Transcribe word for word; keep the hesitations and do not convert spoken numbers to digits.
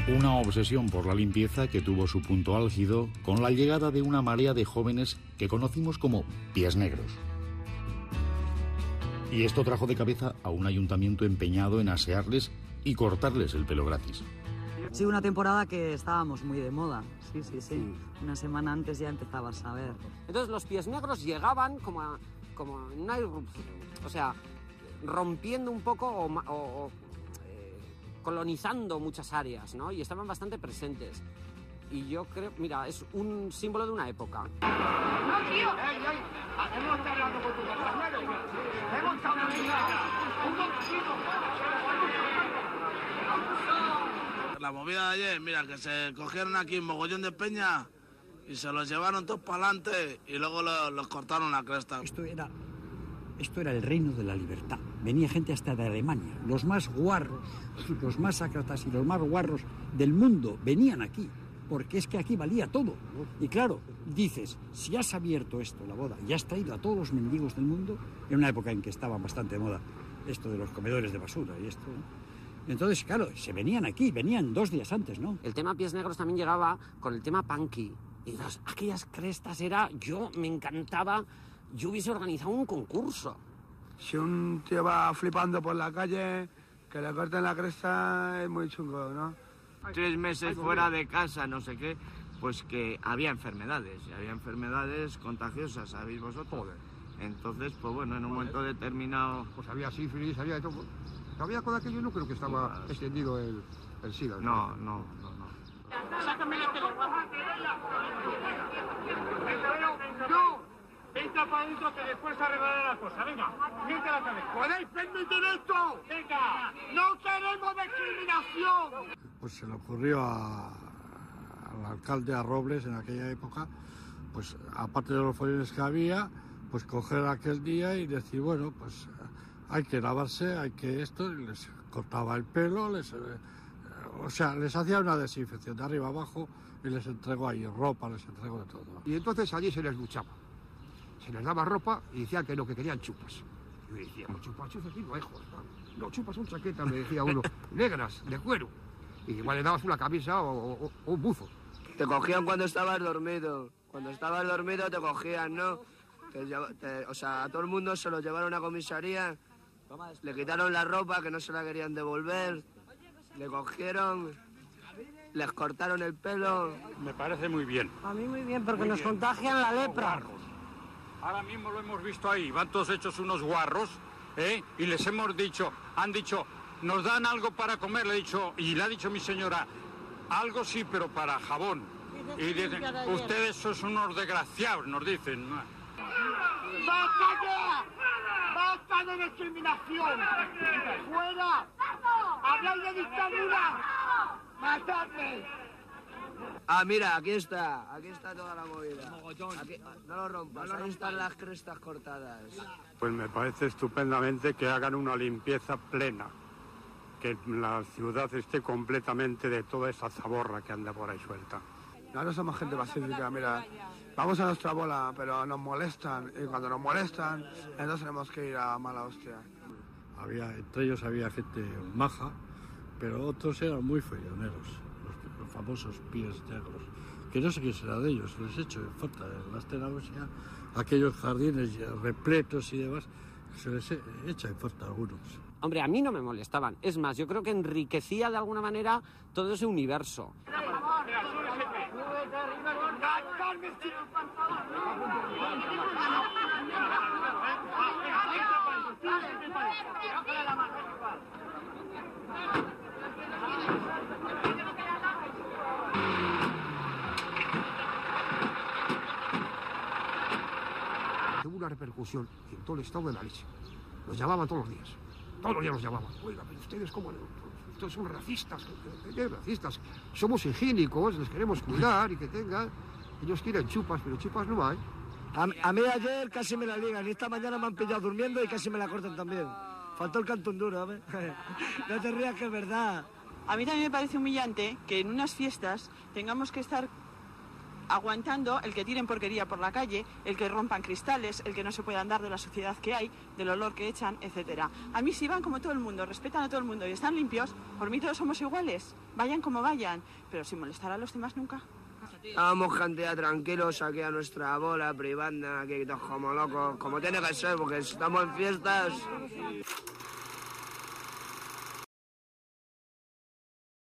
Una obsesión por la limpieza que tuvo su punto álgido con la llegada de una marea de jóvenes que conocimos como pies negros. Y esto trajo de cabeza a un ayuntamiento empeñado en asearles y cortarles el pelo gratis. Sí, una temporada que estábamos muy de moda, sí, sí, sí. sí. Una semana antes ya empezabas a ver. Entonces los pies negros llegaban como, a, como en una irrupción, o sea, rompiendo un poco o, o, o eh, colonizando muchas áreas, ¿no? Y estaban bastante presentes. Y yo creo, mira, es un símbolo de una época. ¡No, tío! ¡Ey, ey! Hemos estado hablando con tu compañero. Hemos estado hablando. ¡Un momentito! La movida de ayer, mira, que se cogieron aquí un mogollón de peña y se los llevaron todos para adelante y luego los, los cortaron la cresta. Esto era, esto era el reino de la libertad. Venía gente hasta de Alemania. Los más guarros, los más sácratas y los más guarros del mundo venían aquí. Porque es que aquí valía todo. Y claro, dices, si has abierto esto, la boda, y has traído a todos los mendigos del mundo, en una época en que estaba bastante de moda esto de los comedores de basura y esto, ¿no? Entonces, claro, se venían aquí, venían dos días antes, ¿no? El tema pies negros también llegaba con el tema punky. Y las, aquellas crestas era, yo me encantaba, yo hubiese organizado un concurso. Si un tío va flipando por la calle, que le corten la cresta es muy chungo, ¿no? Tres meses fuera de casa, no sé qué, pues que había enfermedades, y había enfermedades contagiosas, ¿sabéis vosotros? Entonces, pues bueno, en un momento determinado... Pues había sífilis, había de todo. Había con aquello, no creo que estaba extendido el, el SIDA. No, no, no, no. Sácame la teléfono. ¡No! Entra para adentro que después arreglará la cosa. Venga, miente la cabeza. ¿Podéis permitir esto? Venga, no queremos discriminación. Pues se le ocurrió a, al alcalde, a Robles, en aquella época, pues aparte de los follones que había, pues coger aquel día y decir, bueno, pues hay que lavarse, hay que esto, y les cortaba el pelo, les, eh, o sea, les hacía una desinfección de arriba abajo y les entregó ahí ropa, les entregó de todo. Y entonces allí se les duchaba, se les daba ropa y decían que lo que querían chupas. Y me decíamos, chupas, chupas, aquí no hay joder, no, chupas son chaquetas, me decía uno, negras, de cuero. Y igual le dabas una camisa o, o, o un buzo. Te cogían cuando estabas dormido. Cuando estabas dormido te cogían, ¿no? Te, te, o sea, a todo el mundo se lo llevaron a comisaría, le quitaron la ropa que no se la querían devolver, le cogieron, les cortaron el pelo. Me parece muy bien. A mí muy bien, porque muy nos bien. contagian la lepra. Ahora mismo lo hemos visto ahí, van todos hechos unos guarros, ¿eh? Y les hemos dicho, han dicho, nos dan algo para comer, le he dicho, y le ha dicho mi señora, algo sí, pero para jabón. Y dicen, ustedes son unos desgraciados, nos dicen. ¡Basta ya! ¡Basta de discriminación! ¡Fuera! ¡Habláis de dictadura! ¡Matadme! Ah, mira, aquí está, aquí está toda la movida. Aquí, no lo rompas, ahí están las crestas cortadas. Pues me parece estupendamente que hagan una limpieza plena, que la ciudad esté completamente de toda esa zaborra que anda por ahí suelta. Nosotros somos gente pacífica, mira, vamos a nuestra bola, pero nos molestan, y cuando nos molestan, entonces tenemos que ir a mala hostia. Había, entre ellos había gente maja, pero otros eran muy folloneros, los, los famosos pies negros, que no sé qué será de ellos, les echo en falta en las tenabosias, aquellos jardines repletos y demás, se les echa en falta a algunos. Hombre, a mí no me molestaban, es más, yo creo que enriquecía de alguna manera todo ese universo. Tuvo una repercusión en todo el estado de la leche. Nos llamaban todos los días. Todos los días nos llamaban. Oiga, pero ustedes cómo... Ustedes son racistas. ¿Qué racistas? Somos higiénicos, les queremos cuidar y que tengan... Ellos quieren chupas, pero chupas no hay. A, a mí ayer casi me la ligan y esta mañana me han pillado durmiendo y casi me la cortan también. Faltó el cantón duro, ¿sabes? No te rías, que es verdad. A mí también me parece humillante que en unas fiestas tengamos que estar aguantando el que tiren porquería por la calle, el que rompan cristales, el que no se pueda andar de la suciedad que hay, del olor que echan, etcétera. A mí si van como todo el mundo, respetan a todo el mundo y están limpios, por mí todos somos iguales, vayan como vayan, pero sin molestar a los demás nunca. Vamos, gente, ya tranquilos aquí a nuestra bola privada, aquí todos como locos, como tiene que ser, porque estamos en fiestas.